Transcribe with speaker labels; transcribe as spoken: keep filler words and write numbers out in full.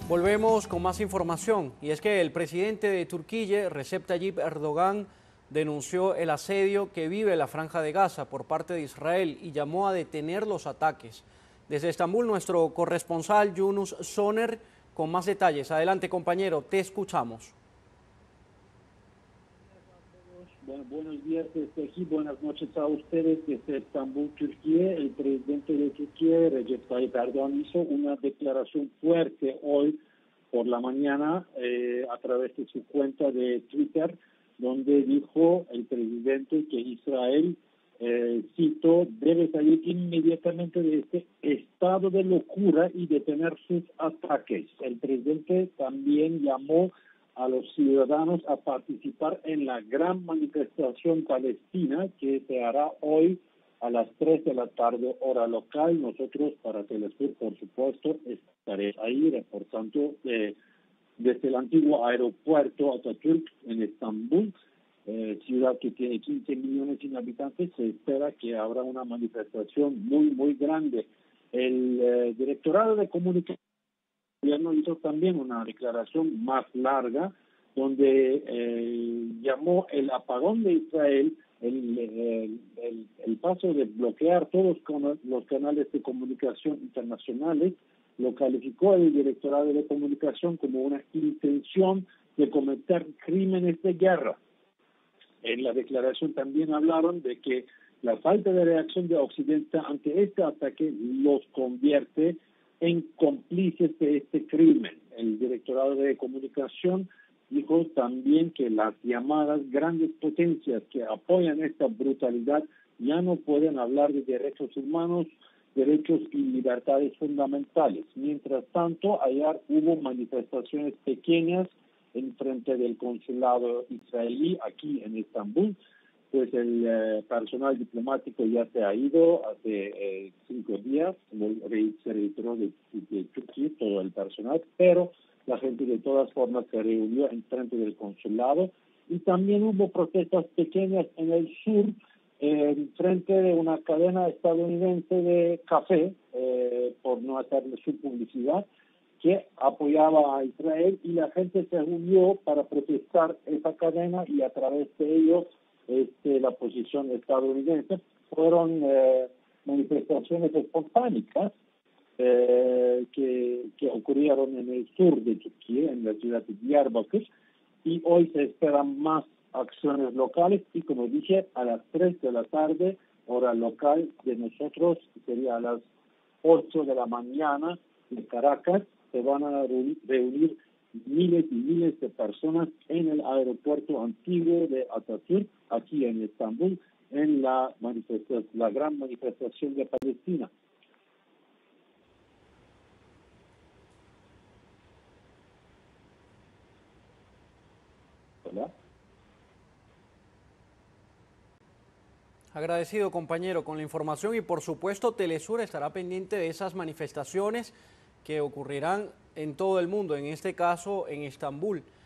Speaker 1: Volvemos con más información, y es que el presidente de Turquía, Recep Tayyip Erdogan, denunció el asedio que vive la Franja de Gaza por parte de Israel y llamó a detener los ataques. Desde Estambul, nuestro corresponsal Yunus Soner con más detalles. Adelante, compañero, te escuchamos.
Speaker 2: Bueno, buenos días desde aquí, buenas noches a ustedes desde Estambul, Turquía. El presidente de Turquía, Recep Tayyip Erdogan, hizo una declaración fuerte hoy por la mañana eh, a través de su cuenta de Twitter, donde dijo el presidente que Israel, eh, cito, debe salir inmediatamente de este estado de locura y detener sus ataques. El presidente también llamó a los ciudadanos a participar en la gran manifestación palestina que se hará hoy a las tres de la tarde, hora local. Nosotros, para Telesur, por supuesto, estaré ahí reportando eh, desde el antiguo aeropuerto Atatürk en Estambul, eh, ciudad que tiene quince millones de habitantes. Se espera que habrá una manifestación muy, muy grande. El eh, Directorado de Comunicación el gobierno hizo también una declaración más larga donde eh, llamó el apagón de Israel, el, el, el, el paso de bloquear todos los canales de comunicación internacionales, lo calificó el Directorado de Comunicación como una intención de cometer crímenes de guerra. En la declaración también hablaron de que la falta de reacción de Occidente ante este ataque los convierte en cómplices de este crimen. El Directorado de Comunicación dijo también que las llamadas grandes potencias que apoyan esta brutalidad ya no pueden hablar de derechos humanos, derechos y libertades fundamentales. Mientras tanto, ayer hubo manifestaciones pequeñas en frente del consulado israelí aquí en Estambul. Pues el eh, personal diplomático ya se ha ido hace eh, cinco días, se retiró de, de Turquía todo el personal, pero la gente de todas formas se reunió en frente del consulado y también hubo protestas pequeñas en el sur, eh, en frente de una cadena estadounidense de café, eh, por no hacerle su publicidad, que apoyaba a Israel, y la gente se reunió para protestar esa cadena y a través de ello Este, la posición estadounidense. Fueron eh, manifestaciones espontáneas eh, que, que ocurrieron en el sur de Turquía, en la ciudad de Diyarbakır, y hoy se esperan más acciones locales y, como dije, a las tres de la tarde, hora local de nosotros, sería a las ocho de la mañana de Caracas, se van a reunir miles y miles de personas en el aeropuerto antiguo de Atatürk, aquí en Estambul, en la manifestación, la gran manifestación de Palestina. ¿Hola?
Speaker 1: Agradecido, compañero, con la información, y por supuesto Telesur estará pendiente de esas manifestaciones que ocurrirán en todo el mundo, en este caso en Estambul.